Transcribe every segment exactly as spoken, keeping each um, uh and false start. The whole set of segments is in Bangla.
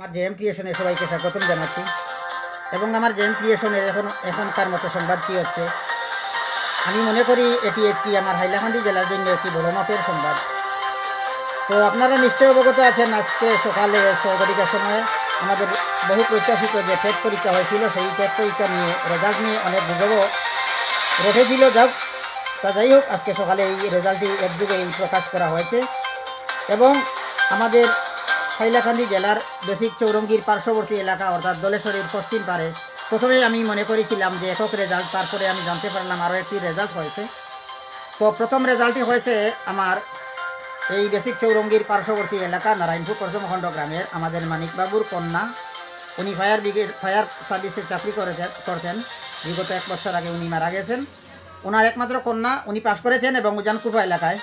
আমার জেএম ক্রিয়েশনে সবাইকে স্বাগতম জানাচ্ছি এবং আমার জেএম ক্রিয়েশনের এখন এখনকার মতো সংবাদ কী হচ্ছে, আমি মনে করি এটি একটি আমার হাইলাকান্দি জেলার জন্য একটি বড় মাপের সংবাদ। তো আপনারা নিশ্চয়ই অবগত আছেন, আজকে সকালে ছয় ঘটিকার সময়ে আমাদের বহু প্রত্যাশিত যে টেট পরীক্ষা হয়েছিল, সেই টেট পরীক্ষা নিয়ে রেজাল্ট নিয়ে অনেক গুজবও রটেছিল। যাও তা যাই হোক, আজকে সকালে এই রেজাল্টটি একযুগে এই প্রকাশ করা হয়েছে এবং আমাদের হাইলাকান্দি জেলার বেসিক চৌরঙ্গীর পার্শ্ববর্তী এলাকা অর্থাৎ দলেশ্বরীর পশ্চিম পারে প্রথমে আমি মনে করেছিলাম যে একক রেজাল্ট, তারপরে আমি জানতে পারলাম আরও একটি রেজাল্ট হয়েছে। তো প্রথম রেজাল্টটি হয়েছে আমার এই বেসিক চৌরঙ্গীর পার্শ্ববর্তী এলাকা নারায়ণপুর প্রথমখণ্ড গ্রামের আমাদের মানিকবাবুর কন্যা। উনি ফায়ার ব্রিগেড ফায়ার সার্ভিসে চাকরি করেছেন করতেন বিগত এক বছর আগে উনি মারা গেছেন। ওনার একমাত্র কন্যা, উনি পাশ করেছেন এবং উজানকুফা এলাকায়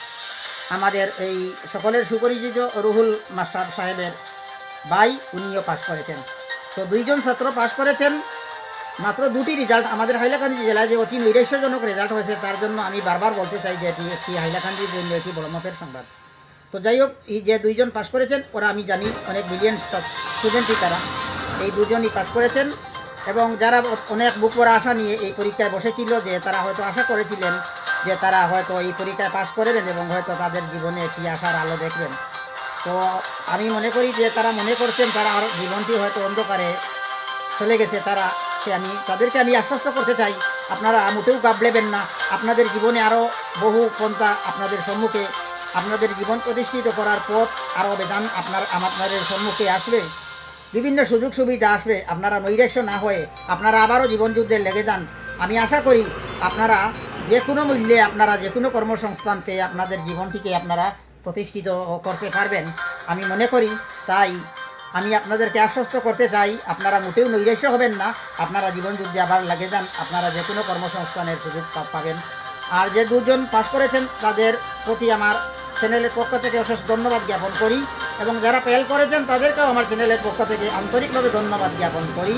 আমাদের এই সকলের সুপরিচিত রুহুল মাস্টার সাহেবের ভাই, উনিও পাশ করেছেন। তো দুইজন ছাত্র পাশ করেছেন। মাত্র দুটি রেজাল্ট আমাদের হাইলাকান্দি জেলায় যে অতি নৈরাশ্যজনক রেজাল্ট হয়েছে, তার জন্য আমি বারবার বলতে চাই যে এটি একটি হাইলাকান্দির জন্য একটি বড় মাপের সংবাদ। তো যাই হোক, এই যে দুইজন পাশ করেছেন ওরা আমি জানি অনেক ব্রিলিয়েন্ট স্টুডেন্টই তারা, এই দুজনই পাশ করেছেন এবং যারা অনেক বুক পড়া আশা নিয়ে এই পরীক্ষায় বসেছিল, যে তারা হয়তো আশা করেছিলেন যে তারা হয়তো এই পরীক্ষায় পাশ করবেন এবং হয়তো তাদের জীবনে একটি আশার আলো দেখবেন। তো আমি মনে করি যে তারা মনে করছেন তারা আর জীবনটি হয়তো অন্ধকারে চলে গেছে, তারা আমি তাদেরকে আমি আশ্বস্ত করতে চাই, আপনারা মোটেও গাবলেবেন না। আপনাদের জীবনে আরও বহু পন্থা আপনাদের সম্মুখে, আপনাদের জীবন প্রতিষ্ঠিত করার পথ আরও বেদান আপনার আপনাদের সম্মুখে আসবে, বিভিন্ন সুযোগ সুবিধা আসবে। আপনারা নৈরাশ্য না হয়ে আপনারা আবারও জীবনযুদ্ধে লেগে যান। আমি আশা করি আপনারা যে কোনো মূল্যে আপনারা যে কোনো কর্মসংস্থান পেয়ে আপনাদের জীবনটিকে আপনারা প্রতিষ্ঠিত করতে পারবেন আমি মনে করি। তাই আমি আপনাদেরকে আশ্বস্ত করতে চাই, আপনারা মোটেও নৈরাশ্য হবেন না, আপনারা জীবনযুদ্ধে আবার লেগে যান, আপনারা যে কোনো কর্মসংস্থানের সুযোগ পাবেন। আর যে দুজন পাশ করেছেন তাদের প্রতি আমার চ্যানেলের পক্ষ থেকে অশেষ ধন্যবাদ জ্ঞাপন করি এবং যারা ফেল করেছেন তাদেরকেও আমার চ্যানেলের পক্ষ থেকে আন্তরিকভাবে ধন্যবাদ জ্ঞাপন করি।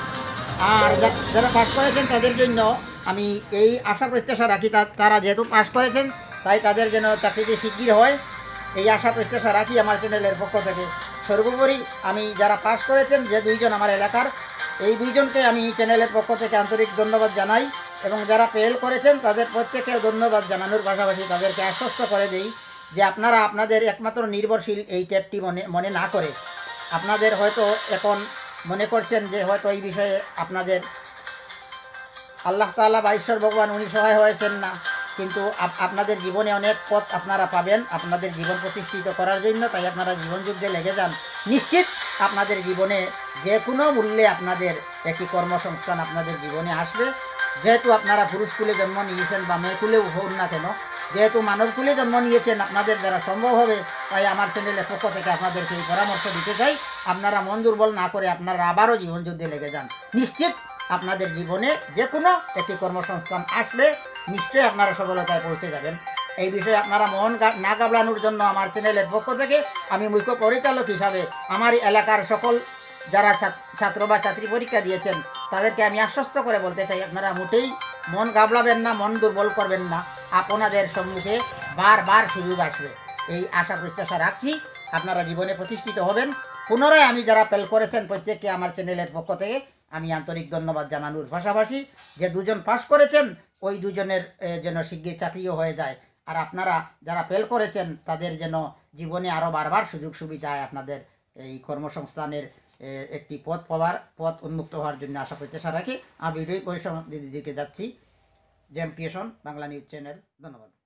আর যারা পাশ করেছেন তাদের জন্য আমি এই আশা প্রত্যাশা রাখি, তারা যেহেতু পাশ করেছেন তাই তাদের যেন চাকরিটি শিগগির হয়, এই আশা প্রত্যাশা রাখি আমার চ্যানেলের পক্ষ থেকে। সর্বোপরি আমি যারা পাশ করেছেন যে দুইজন আমার এলাকার, এই দুইজনকে আমি চ্যানেলের পক্ষ থেকে আন্তরিক ধন্যবাদ জানাই এবং যারা ফেল করেছেন তাদের প্রত্যেককে ধন্যবাদ জানানোর পাশাপাশি তাদেরকে আশ্বস্ত করে দেই যে আপনারা আপনাদের একমাত্র নির্ভরশীল এই ট্যাবটি মনে মনে না করে, আপনাদের হয়তো এখন মনে করছেন যে হয়তো এই বিষয়ে আপনাদের আল্লাহ তাআলা বা ঈশ্বর ভগবান উনি সহায় হয়েছেন না, কিন্তু আপনাদের জীবনে অনেক পথ আপনারা পাবেন আপনাদের জীবন প্রতিষ্ঠিত করার জন্য। তাই আপনারা জীবনযুদ্ধে লেগে যান, নিশ্চিত আপনাদের জীবনে যে কোনো মূল্যে আপনাদের একটি কর্মসংস্থান আপনাদের জীবনে আসবে। যেহেতু আপনারা পুরুষ কুলে জন্ম নিয়েছেন বা মেয়ে কুলেও হন না কেন, যেহেতু মানব কুলে জন্ম নিয়েছেন, আপনাদের দ্বারা সম্ভব হবে। তাই আমার চ্যানেলের পক্ষ থেকে আপনাদেরকে এই পরামর্শ দিতে চাই, আপনারা মন দুর্বল না করে আপনারা আবারও জীবনযুদ্ধে লেগে যান, নিশ্চিত আপনাদের জীবনে যে কোনো একটি কর্মসংস্থান আসবে, নিশ্চয়ই আপনারা সফলতায় পৌঁছে যাবেন। এই বিষয়ে আপনারা মন না গাবলানোর জন্য আমার চ্যানেলের পক্ষ থেকে আমি মুখ্য পরিচালক হিসাবে আমার এলাকার সকল যারা ছাত্র বা ছাত্রী পরীক্ষা দিয়েছেন তাদেরকে আমি আশ্বস্ত করে বলতে চাই, আপনারা মোটেই মন গাবলাবেন না, মন দুর্বল করবেন না, আপনাদের সম্মুখে বারবার সুযোগ আসবে, এই আশা প্রত্যাশা রাখছি। আপনারা জীবনে প্রতিষ্ঠিত হবেন। পুনরায় আমি যারা ফেল করেছেন প্রত্যেককে আমার চ্যানেলের পক্ষ থেকে আমি আন্তরিক ধন্যবাদ জানানোর পাশাপাশি যে দুজন পাশ করেছেন ওই দুজনের যেন শিগগির চাকরিও হয়ে যায়, আর আপনারা যারা ফেল করেছেন তাদের যেন জীবনে আরও বারবার সুযোগ সুবিধায় আপনাদের এই কর্মসংস্থানের একটি পথ পাওয়ার পথ উন্মুক্ত হওয়ার জন্য আশা প্রত্যাশা রাখি। আমি ভিডিও পরিসমাপ্তির দিকে যাচ্ছি। JM creation Bangla news channel, ধন্যবাদ।